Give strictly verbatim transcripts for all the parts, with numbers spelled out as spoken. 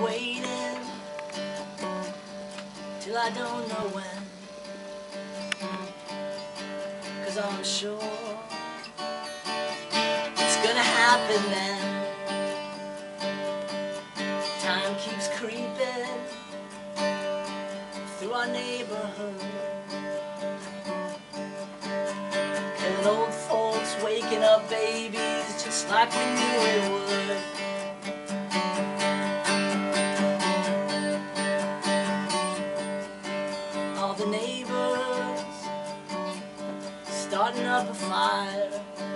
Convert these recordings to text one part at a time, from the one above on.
waiting till I don't know when, 'cause I'm sure it's gonna happen then. Time keeps creeping through our neighborhood, and old folks waking up babies just like we knew it would. All the neighbors starting up a fire,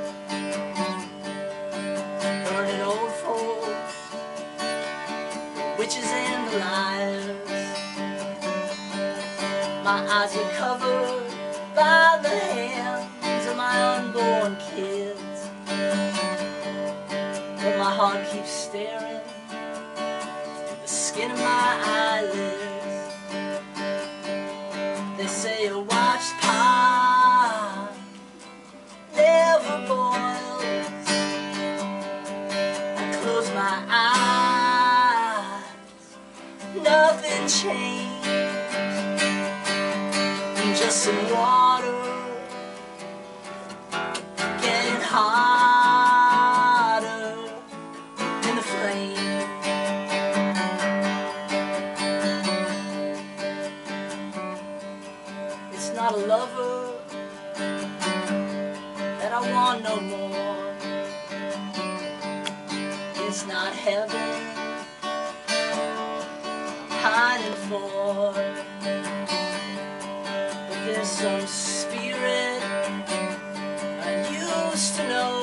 burning old folks, witches and the liars. My eyes are covered by the hands of my unborn kids, but my heart keeps staring through the skin of my eyelids. They say a watched pot never boils. I close my eyes, nothing changed, just some water getting hotter in the flame. It's not a lover that I want no more. It's not heaven I'm pining for. There's some spirit I used to know.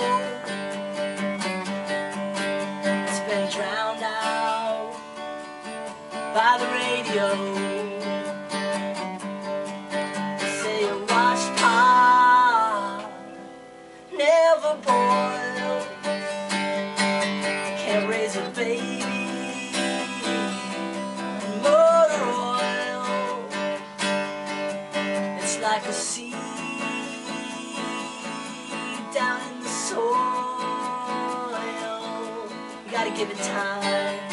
It's been drowned out by the radio. They say a washed pot never boils, can't raise a baby in motor oil. It's like a seed down in the soil. You gotta give it time.